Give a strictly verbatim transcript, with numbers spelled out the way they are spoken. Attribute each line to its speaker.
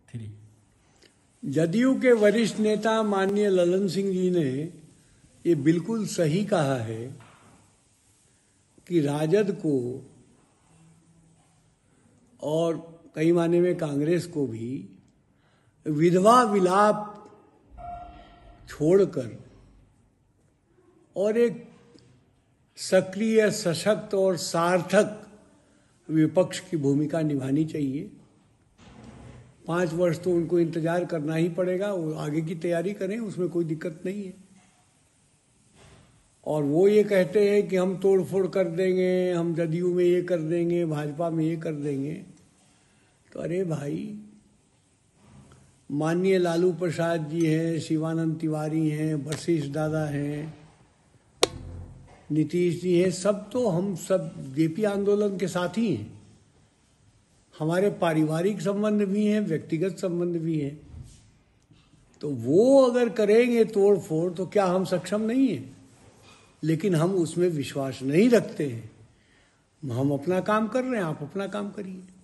Speaker 1: Three.
Speaker 2: JDU के वरिष्ठ नेता माननीय ललन सिंह जी ने ये बिल्कुल सही कहा है कि राजद को और कई मायने में कांग्रेस को भी विधवा विलाप छोड़कर और एक सक्रिय, सशक्त और सार्थक विपक्ष की भूमिका निभानी चाहिए। पाँच वर्ष तो उनको इंतजार करना ही पड़ेगा, वो आगे की तैयारी करें, उसमें कोई दिक्कत नहीं है। और वो ये कहते हैं कि हम तोड़ फोड़ कर देंगे, हम जदयू में ये कर देंगे, भाजपा में ये कर देंगे। तो अरे भाई, माननीय लालू प्रसाद जी हैं, शिवानंद तिवारी हैं, वशिष्ठ दादा हैं, नीतीश जी हैं, सब तो हम सब जेपी आंदोलन के साथी हैं। हमारे पारिवारिक संबंध भी हैं, व्यक्तिगत संबंध भी हैं। तो वो अगर करेंगे तोड़ फोड़ तो क्या हम सक्षम नहीं हैं? लेकिन हम उसमें विश्वास नहीं रखते हैं। हम अपना काम कर रहे हैं, आप अपना काम करिए।